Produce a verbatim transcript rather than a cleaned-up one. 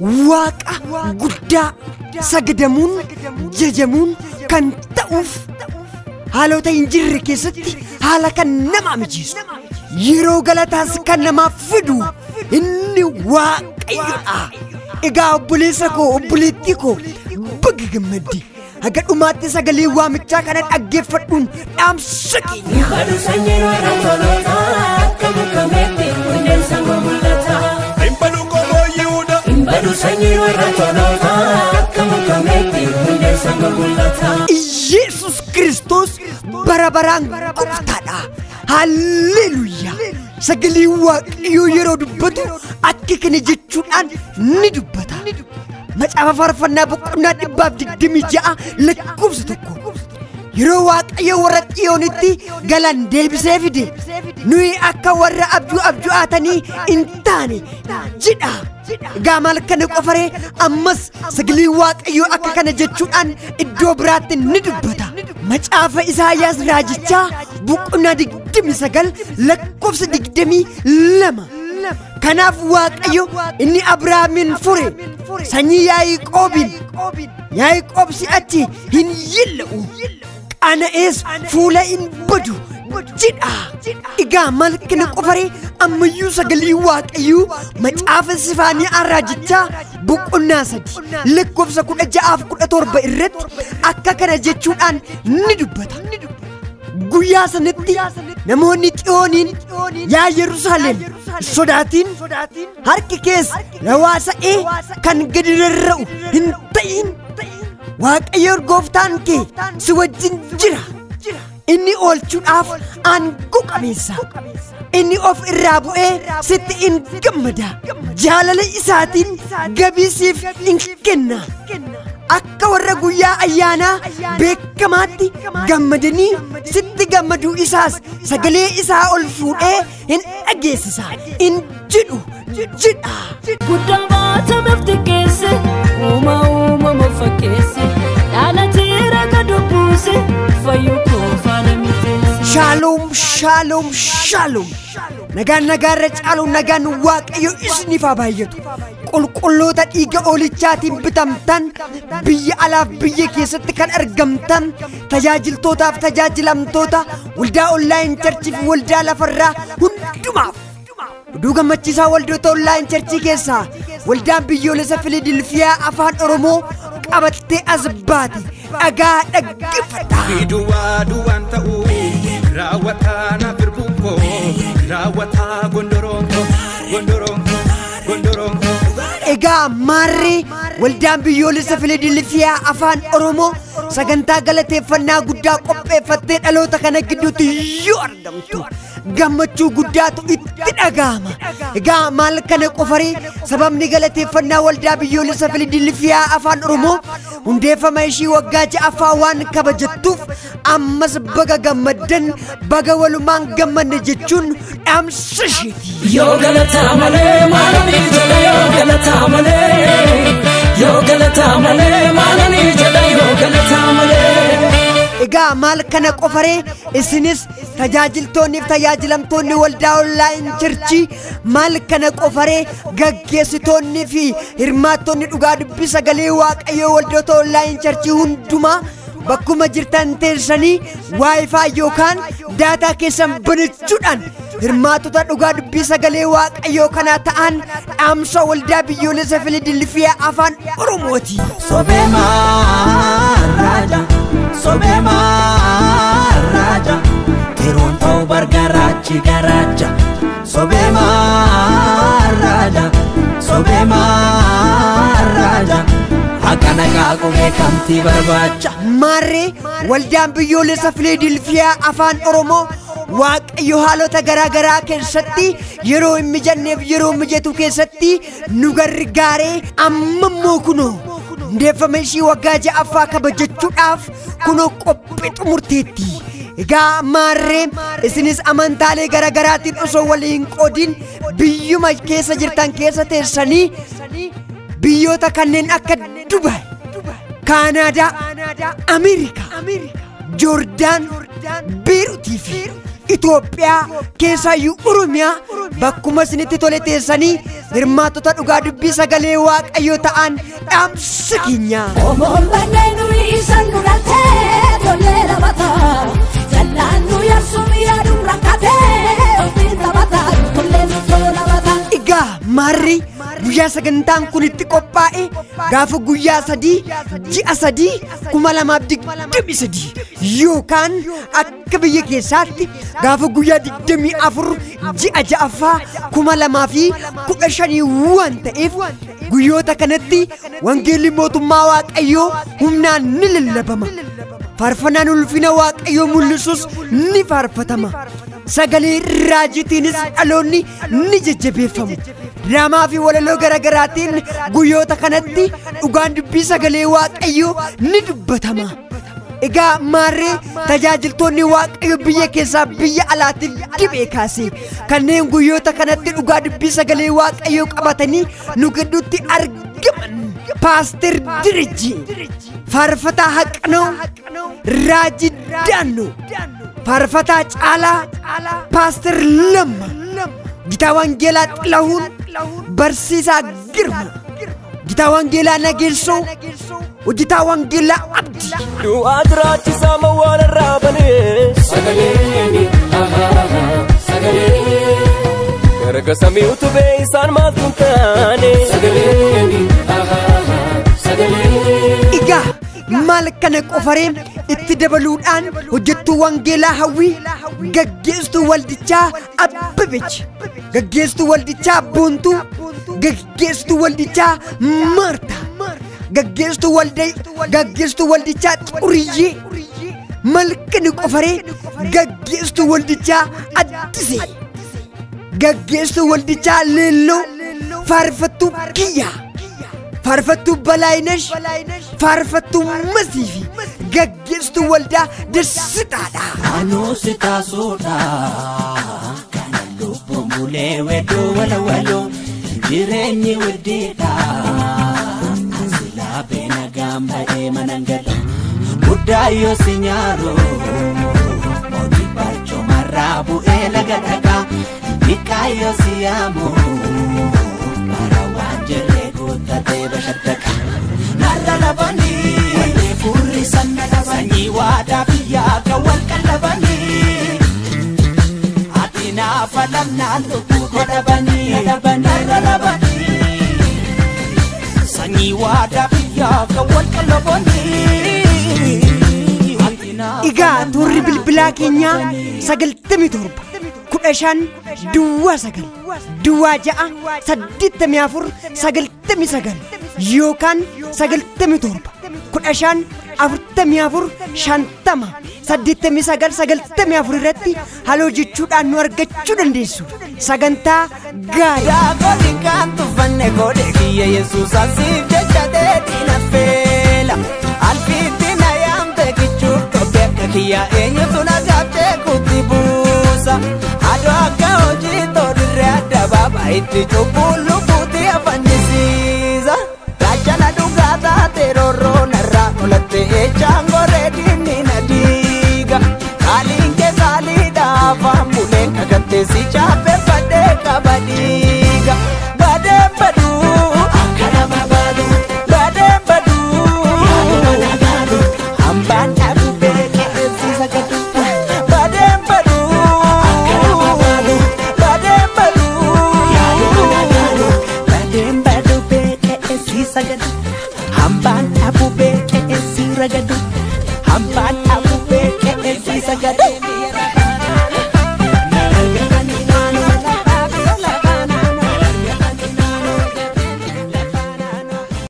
waaqa guddaa sagadamuun jajamuun kan ta'uuf haalota hin jirre keessatti haala kan nama mijeessu yeroo galataas kan namaaf fidu inni waaqayyoodha. Egaa obboleessa koo obboleettii koo baga gammaddi haga dhumaatti sagalee waamichaa kana dhaggeeffadhuun dhaamsa keenya. Badu sanyii warra toloota kamu kametti hundeen sango mul'ata. Imbadu komoo Yihuuda. Badu sanyii warra toloota kamu kametti hundeen sango mul'ata. Yesus Kristos bara baraan gooftaadha. Hallelujaa. Sagalee waaqayyoo yeroo dubbatu akka kana jechuudhaan ni dubbata. Macaafa faarfannaa boqonnaa dhibbaaf digdamii ja'a lakkoofsa tokko. Yeroo waaqayyo warra Xiyoonitti galan deebisee fide nuyi akka warra abjuu abju'aatanii hin taane jedha. Egaa maal kana qofaree ammas sagalee waaqayyoo akka kana jechuudhaan iddoo biraatti ni dubbata. Macaafa Isaayyaas raajichaa boqonnaa digdamii sagal lakkoofsa digdamii lama. Kanaaf waaqayyo inni Abrahaamin fure sanyii Yaaqoobiin Yaaqoob si'achi hin yilla'u qana'ees fuula hin badu jedha. Egaa maal kana qofaree ammayyuu sagalee waaqayyoo macaafa Sifaaniyaa raajichaa boqonnaa sadi lakkoofsa kudha ja'aaf kudha torba irratti akka kana jechuudhaan ni dubbata. Guyyaa sanatti namoonni Xiyooniin yaa Yerusaalem sodaatiin harki kees rawaasa'ee kan gadi rarra'u hin ta'in. Waaqayyo gooftaan kee si wajjin jira. Inni oolchuudhaaf aangoo qabeessa. Inni of irraa bu'ee sitti in gammada. Jaalala isaatiin gabii siif in kenna. Akka warra guyyaa ayyaanaa beekamaatti gammadanii sitti gammaduu isaas sagalee isaa ol fuudhee hin dhageessisa in jedhu jedha. Guddaan baatameef xiqqeesse uuma uumama fakkeesse dhaalateera gad buuse fayyuu koofaana miteesse. Shalom shalom shalom. Nagaan nagaarra caalu nagaan waaqayyo isiniif haa baay'atu. Qulqulloota dhiiga oolichaatiin bitamtan biyya alaaf biyya keessatti kan argamtan tajaajiltootaaf tajaajilamtoota waldaa onlaayin charchii fi waldaa lafarraa hundumaaf oduu gammachiisaa waldoota onlaayin charchii keessaa waldaan biyyoolessa Filadelfiyaa afaan Oromoo qabattee as baate dhagaa dhaggeeffadhaa. Duwwaa duwwaan ta'uu raawwataa na firbuukoo raawwataa gondoroonko gondoroonko gondoroonko. Egaa maarree waldaan biyyoolessa Filadelfiyaa afaan Oromoo sagantaa galateeffannaa guddaa qopheeffattee dhaloota kana gidduutti yoo argamtu gammachuu guddaatu itti dhagahama. Egaa maal kana qofaree sababni galateeffannaa waldaa biyyoolessa Filadelfiyaa afaan Oromoo hundeeffama ishii waggaa ja'affaa waan kabajattuuf ammas baga gammaddan baga walumaan gammanne jechuun dhaamsa isheeti. Yoo galataa malee maalanii jedha yoo galataa malee yoo galataa malee maalanii jedha yoo galataa malee. Egaa maal kana qofaree isinis tajaajiltoonniif tajaajilamtoonni waldaa onlaayin charchii maal kana qofaree gaggeessitoonni fi hirmaattonni dhugaa dubbii sagalee waaqayyoo waldoota onlaayin charchii hundumaa bakkuma jirtan teessanii waayifaa yookaan daataa keessan banachuudhaan hirmaattota dhugaa dubbii sagalee waaqayyoo kanaa ta'an dhaamsa waldaa biyyoolessa Filadelfiyaa afaan Oromooti. Sobeema raja sobeema raja tiroon ta'u bargaraachi garaacha sobeema raja sobeema raja akkana qaaqubee kamtii barbaacha. Maarree waldaan biyyoolessa Filadelfiyaa afaan Oromoo waaqayyo haalota garaa garaa keessatti yeroo hin mijanneef yeroo mijatu keessatti nu gargaaree ammammoo kunoo hundeeffama ishii waggaa ja'affaa kabajachuudhaaf kunoo qophii xumurteetti. Egaa maarree isinis amantaalee garaa garaatiin osoo waliin qoodin biyyuma keessa jirtan keessa teessanii biyyoota kanneen akka Dubai, Kaanaadaa, Ameerikaa, Joordaan, Beeruutii fi Itoophiyaa keessaayyuu Oromiyaa bakkuma isinitti tole teessanii hirmaattota dhugaa dubbii sagalee waaqayyoo ta'an dhaamsa keenya. Omoon banneen nuyi isan nudhatee tollee labataa jallaan nu yaasuun yaaduun rakkatee ofiin labataa tollee nuttoo labataa. Egaa maarri guyyaa sagantaan kun itti qophaa'e gaafa guyyaa sadii ji'a sadii kuma lamaaf digdamii sadii yookaan akka biyya keessaatti gaafa guyyaa digdamii afur ji'a ja'affaa kuma lamaa fi kudha shanii waan ta'eef guyyoota kanatti wangeelli mootummaa waaqayyoo humnaan ni lallabama. Faarfannaan ulfina waaqayyoo mul'isus ni faarfatama. Sagalee raajiitiinis dhaloonni ni jajjabeeffamu. Diraamaa fi walaloo garaagaraatiin guyyoota kanatti dhugaan dubbii sagalee waaqayyoo ni dubbatama. Egaa maarree tajaajiltoonni waaqayyo biyya keessaa biyya alaatiif dhibee kaase kanneen guyyoota kanatti dhugaa dubbii sagalee waaqayyoo qabatanii nu gidduutti argaman Paaster Diriji, faarfataa Haqnoo, Raajii Daannoo, faarfataa Caalaa, Paaster Lamma, Gitaa Wangeelaa Xilahuun, Barsiisaa Girma, Gitaa Wangeelaa Nageessoo, Hojjetaa Wangeelaa Abdii. Du'aa jiraachisaa mawwaan irraa banee sagaleeni sagalee erga samii utubee isaan maaltu hin taane sagaleeni sagalee. Egaa maal kana qofaree itti dabaluudhaan hojjettuu wangeelaa hawwii gaggeesstuu waldichaa Abbabech, gaggeesstuu waldichaa Boontuu, gaggeesstuu waldichaa Maartaa, gaggeesstuu walday gaggeesstuu waldichaa Xuriyyee, malkani qofaree gaggeesstuu waldichaa Addisee, gaggeesstuu waldichaa Leelloo, faarfattuu Kiyyaa, faarfattuu Balaayinesh, faarfattuu Masiifi gaggeesstuu waldaa Dasitaadha. Anuu si taasuudha kana lubbuun bulee wedduu wala waloo jireenyi weddiidha silaa beena gaamba'ee manangala guddaa yoo si nyaaro mootii barcoo marraa bu'ee laga dhagaa biqaa yoo si yaamu bara waan jirree guuttatee bashaddaka narra labanii wallee furri sanna labanii waadaa biyyaa kan wal qallabanii atinaa falamnaan lubbuu godhabanii narra labanii sanyii waadaa biyyaa kan wal qallabanii. Egaa turri bilbilaa keenyaa sagaltamii torba kudha shan duwwaa sagal duwwaa ja'a saddeettamii afur sagaltamii sagal yookaan sagaltamii torba kudha shan afurtamii afur shantama saddeettamii sagal sagaltamii afur irratti haloo jechuudhaan nu argachuu dandeessu. Sagantaa gaarii. Daakoti kan tuffanne koodee kiyya Yesuus asiif jecha deebiina feela alfiitti na yaamte kichuu dhobbee akka kiyya eenyutu na gaabtee kutti buusa adoo akka hojii toodirree adda baabaa itti cubbuun lubbuutti afannisiisa gaachana dhugaa taate roorroo narraa olattee ejjaan goree diinni na diiga kaaliin kee saaliidha afaan buleen kakattee si chaappeffadhee qabadiiga badee baduu akka nama baadu badee baduu yaaduma nagaadu hambaan dhabu beekee si sagadu badee baduu akka nama baadu badee baduu yaaduma nagaadu badee baduu beekee si sagadu hambaan dhabu beekee si ragadu.